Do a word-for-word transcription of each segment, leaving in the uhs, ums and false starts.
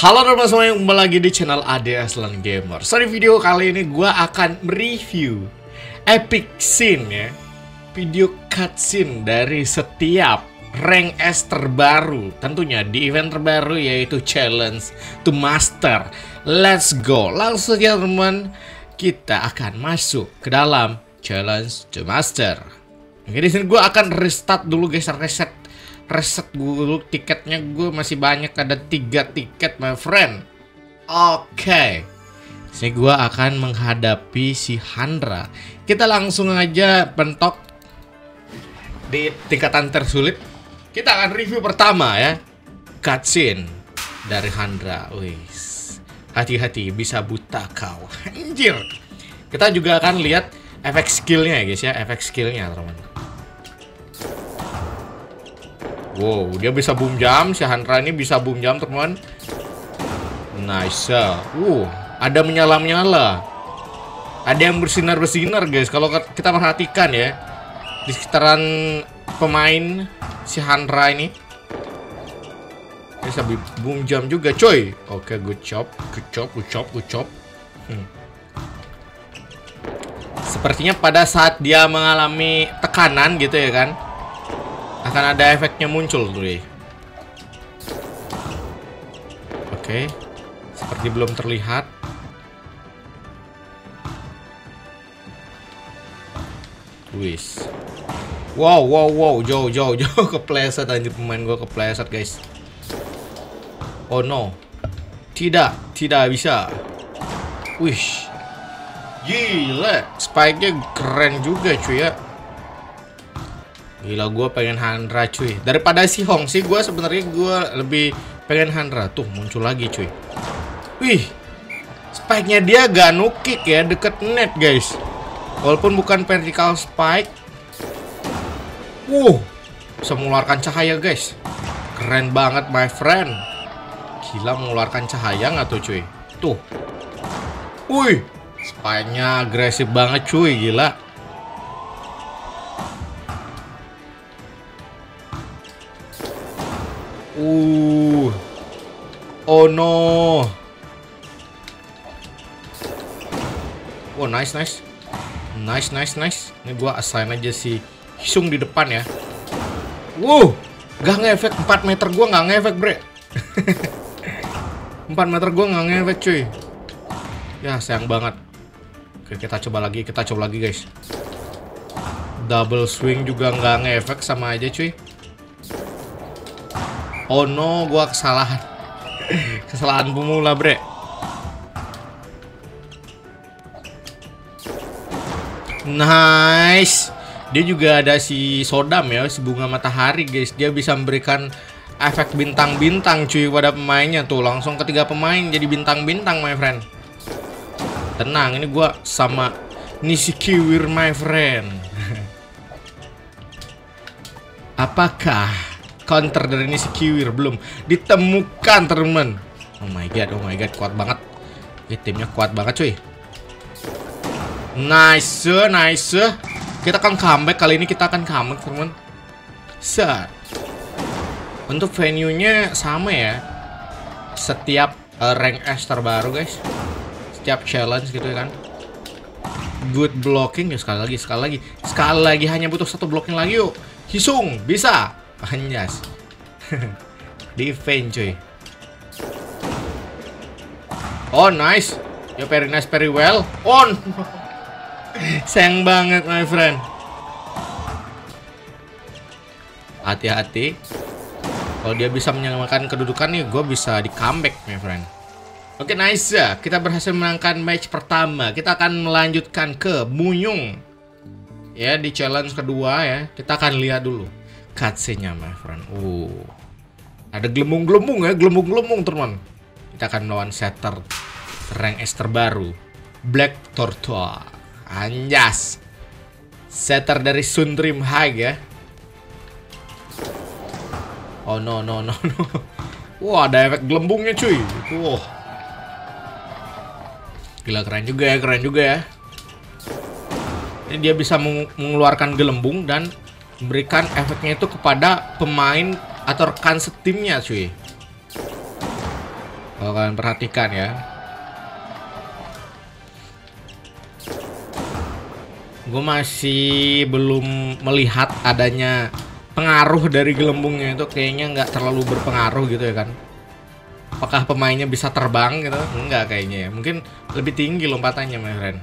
Halo teman-teman semuanya, kembali lagi di channel Ade Aslan Gamer. So di video kali ini gue akan mereview epic scene ya, video cutscene dari setiap rank S terbaru, tentunya di event terbaru yaitu Challenge to Master. Let's go, langsung ya teman, kita akan masuk ke dalam Challenge to Master. Oke, di sini gue akan restart dulu guys, reset reset dulu tiketnya, gue masih banyak, ada tiga tiket my friend. Oke, okay. Sini gue akan menghadapi si Handra. Kita langsung aja bentok di tingkatan tersulit. Kita akan review pertama ya, cutscene dari Handra. Wis, hati-hati bisa buta kau, anjir. Kita juga akan lihat efek skillnya ya guys ya, efek skillnya teman. Wow, dia bisa boom jump, si Handra ini bisa boom jump teman. Nice. Uh, ada menyala-menyala. Ada yang bersinar-bersinar guys. Kalau kita perhatikan ya, di sekitaran pemain si Handra ini bisa boom jump juga coy. Oke, okay, good job, good job, good job, good job. Hmm. Sepertinya pada saat dia mengalami tekanan gitu ya kan, akan ada efeknya muncul tuh deh. Oke, seperti belum terlihat. Wis. Wow, wow, wow, jauh, jauh, jauh kepleset anjir, pemain gua kepleset guys. Oh no, tidak, tidak bisa. Wish, gila, spike-nya keren juga cuy ya. Gila, gue pengen Handra cuy. Daripada si Hong sih, gue sebenarnya gue lebih pengen Handra. Tuh muncul lagi cuy. Wih, spike-nya dia gak nukik ya, deket net guys. Walaupun bukan vertical spike. Wuh, bisa mengeluarkan cahaya guys. Keren banget my friend. Gila, mengeluarkan cahaya nggak tuh cuy. Tuh. Wih, spike-nya agresif banget cuy, gila. Uh, oh no. Oh nice nice, nice nice nice. Ini gua assign aja si Hisung di depan ya. Wuh, gak ngefek, empat meter gua nggak ngefek bre. empat meter gua nggak ngefek cuy. Ya sayang banget. Oke, kita coba lagi, kita coba lagi guys. Double swing juga nggak ngefek, sama aja cuy. Oh no, gua kesalahan. Kesalahan pemula, bre. Nice. Dia juga ada si Sodam ya, si bunga matahari guys. Dia bisa memberikan efek bintang-bintang cuy pada pemainnya tuh. Langsung ketiga pemain jadi bintang-bintang my friend. Tenang, ini gua sama Nishikiwir my friend. Apakah counter dari ini si Kiwir? Belum ditemukan teman. Oh my god, oh my god, kuat banget. Ini timnya kuat banget cuy. Nice, nice. Kita akan comeback kali ini, kita akan comeback teman. Set. Untuk venue-nya sama ya. Setiap uh, rank S terbaru guys. Setiap challenge gitu ya kan. Good blocking ya, sekali lagi, sekali lagi. Sekali lagi, hanya butuh satu blocking lagi yuk. Hisung, bisa. Anjas. Defense cuy. Oh nice. Ya very nice, very well. On. Sayang banget my friend. Hati-hati. Kalau dia bisa menyamakan kedudukan nih, gue bisa di comeback my friend. Oke, nice ya. Kita berhasil menangkan match pertama. Kita akan melanjutkan ke Munyung. Ya, di challenge kedua ya. Kita akan lihat dulu cutscene-nya my friend. Uh, ada gelembung-gelembung ya, gelembung-gelembung teman. Kita akan melawan setter rank S terbaru, Black Tortoise. Anjas, setter dari Sundrim High ya. Oh no no no no. Wah, ada efek gelembungnya cuy. Wah, gila, keren juga ya, keren juga ya. Ini dia bisa mengeluarkan gelembung dan memberikan efeknya itu kepada pemain atau rekan setimnya cuy. Kalau kalian perhatikan ya. Gue masih belum melihat adanya pengaruh dari gelembungnya itu, kayaknya nggak terlalu berpengaruh gitu ya kan. Apakah pemainnya bisa terbang gitu? Enggak kayaknya ya. Mungkin lebih tinggi lompatannya, my friend.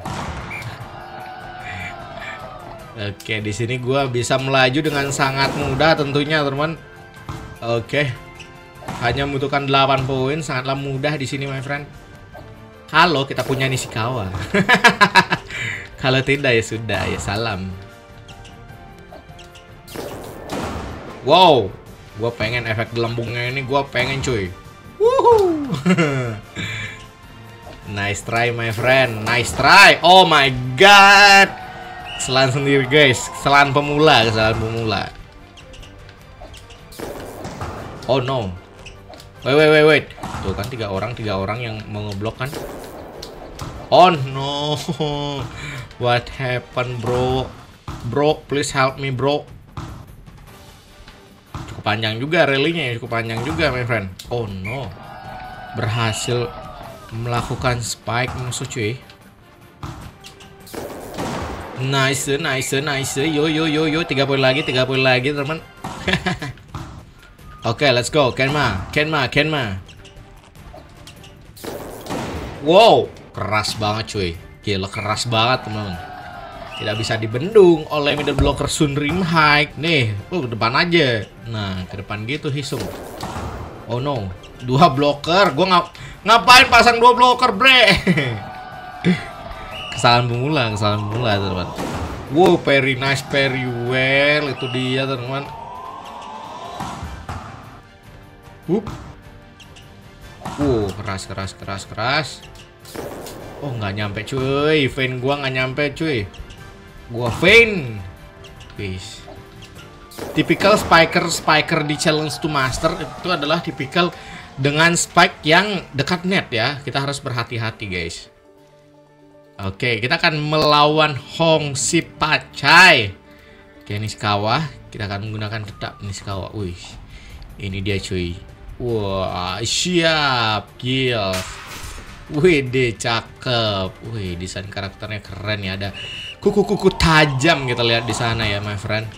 Oke, di sini gua bisa melaju dengan sangat mudah tentunya, teman. Oke. Hanya membutuhkan delapan poin, sangatlah mudah di sini, my friend. Halo, kita punya Nishikawa. Kalau tidak ya sudah, ya salam. Wow, gua pengen efek gelembungnya ini, gua pengen cuy. Woohoo. Nice try, my friend. Nice try. Oh my god. Kesalahan sendiri, guys. Kesalahan pemula, kesalahan pemula. Oh no. Wait, wait, wait, wait. Tuh kan tiga orang, tiga orang yang mau ngeblok kan. Oh no. What happened, bro? Bro, please help me, bro. Cukup panjang juga rally-nya, cukup panjang juga, my friend. Oh no. Berhasil melakukan spike musuh, cuy. Nice, nice, nice. Yo, yo, yo, yo. Tiga poin lagi, tiga poin lagi, teman. Oke, okay, let's go. Kenma, Kenma, Kenma. Wow, keras banget, cuy. Gila, keras banget, teman. Tidak bisa dibendung oleh middle blocker Sunrim High. Nih, tuh ke depan aja. Nah, ke depan gitu, Hisung. Oh no, dua blocker. Gua ngap ngapain pasang dua blocker, bre? Kesalahan pemula, kesalahan pemula, teman. Wow, very nice, very well. Itu dia, teman. Wup. Wow, keras, keras, keras, keras. Oh, nggak nyampe, cuy. Vein gua nggak nyampe, cuy. Gua vein. Wis. Tipikal spiker, spiker di challenge to master itu adalah tipikal dengan spike yang dekat net ya. Kita harus berhati-hati, guys. Oke, kita akan melawan Hong Si Pacai. Oke, Nishikawa. Kita akan menggunakan tetap Nishikawa. Wih, ini dia, cuy. Wah, siap, gil. Wih, deh, cakep. Wih, desain karakternya keren ya. Ada kuku-kuku tajam kita lihat di sana ya, my friend.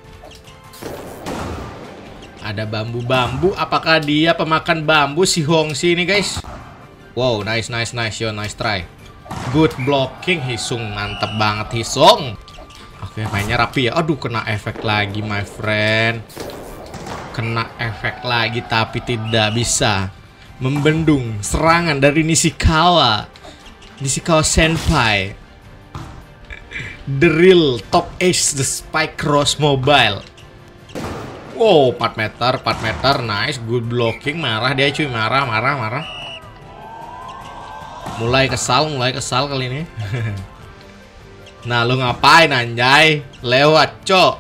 Ada bambu-bambu. Apakah dia pemakan bambu si Hong Si ini, guys? Wow, nice, nice, nice. Yo, nice try. Good blocking, Hisung. Mantap banget, Hisung. Oke, mainnya rapi ya. Aduh, kena efek lagi, my friend. Kena efek lagi, tapi tidak bisa membendung serangan dari Nishikawa. Nishikawa Senpai. The real top ace, the Spike Cross Mobile. Wow, empat meter, empat meter. Nice, good blocking. Marah dia, cuy. Marah, marah, marah. Mulai kesal, mulai kesal kali ini. Nah, lu ngapain, anjay? Lewat, cok.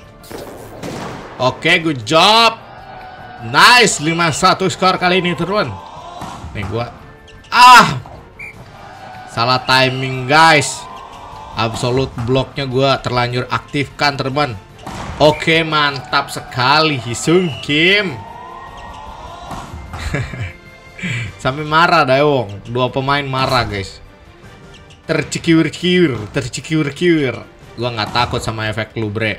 Oke, good job. Nice, lima satu skor kali ini, teman. Nih, gua. Ah! Salah timing, guys. Absolute blocknya gua terlanjur aktifkan, teman. Oke, mantap sekali, Hisung Kim. Sampai marah Daewong. Dua pemain marah, guys. Tercikiur-kiur, tercikiur-kiur. Gua nggak takut sama efek lu, bre.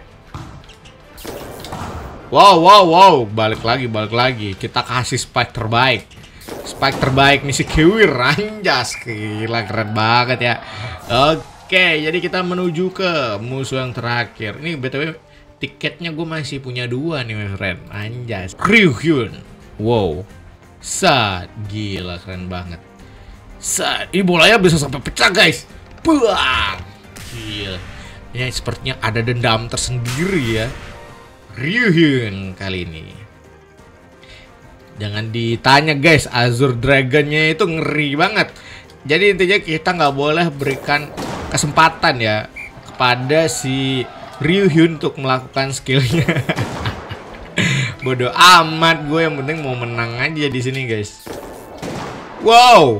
Wow, wow, wow. Balik lagi, balik lagi. Kita kasih spike terbaik. Spike terbaik nih si Kiwir. Anjas, gila, keren banget ya. Oke, jadi kita menuju ke musuh yang terakhir. Ini B T W tiketnya gue masih punya dua nih, my friend. Anjas, Ryuhyun. Wow. Set, gila, keren banget. Set, ini bolanya bisa sampai pecah, guys. Buang. Gila. Ya, sepertinya ada dendam tersendiri ya. Ryuhyun kali ini. Jangan ditanya, guys. Azure Dragonnya itu ngeri banget. Jadi intinya kita nggak boleh berikan kesempatan ya kepada si Ryuhyun untuk melakukan skillnya. Bodoh amat, gue yang penting mau menang aja di sini, guys. Wow,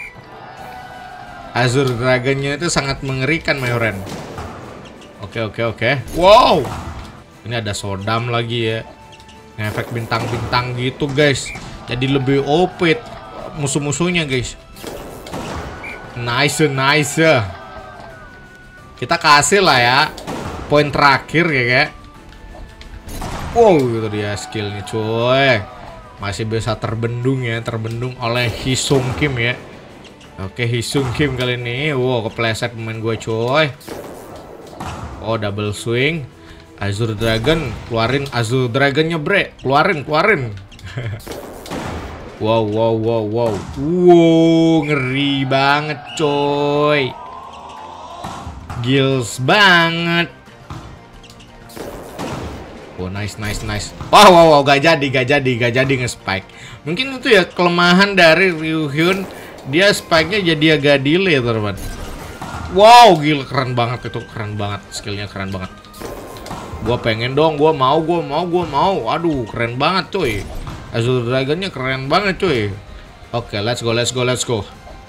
Azure Dragonnya itu sangat mengerikan, my friend. Oke, oke, oke. Wow, ini ada Sodam lagi ya. Ngefek bintang-bintang gitu, guys. Jadi lebih O P. musuh-musuhnya, guys. Nice, nice. Kita kasih lah ya poin terakhir ya, kayak. Wow, itu dia skillnya, cuy. Masih bisa terbendung ya, terbendung oleh Hisung Kim ya. Oke, Hisung Kim kali ini. Wow, kepleset pemain gue, cuy. Oh, double swing. Azure Dragon, keluarin Azure Dragonnya, bre. Keluarin, keluarin. Wow, wow, wow, wow. Wow, ngeri banget, coy. Gils banget. Oh, nice, nice, nice. Wow, wow, wow, gak jadi, gak jadi, gak jadi nge-spike. Mungkin itu ya kelemahan dari Ryuhyun. Dia spike-nya jadi agak delay, teman. Wow, gila, keren banget itu, keren banget. Skillnya keren banget. Gua pengen dong, gua mau, gua mau, gua mau. Aduh, keren banget, cuy. Azure Dragon-nya keren banget, cuy. Oke, let's go, let's go, let's go.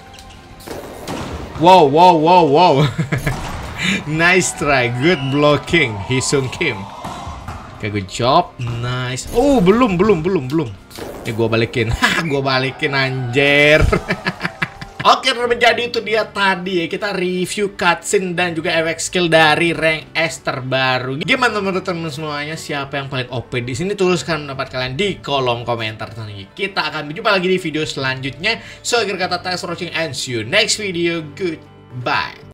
Wow, wow, wow, wow. Nice try, good blocking, Hisung Kim. Oke, good job, nice. Oh, belum, belum, belum, belum. Ini gua balikin, hah, gua balikin, anjir. Oke, menjadi itu dia tadi ya, kita review cutscene dan juga efek skill dari rank S terbaru. Gimana menurut teman semuanya? Siapa yang paling O P di sini? Tuliskan pendapat kalian di kolom komentar nanti. Kita akan berjumpa lagi di video selanjutnya. So, akhir kata, thanks for watching and see you next video. Goodbye.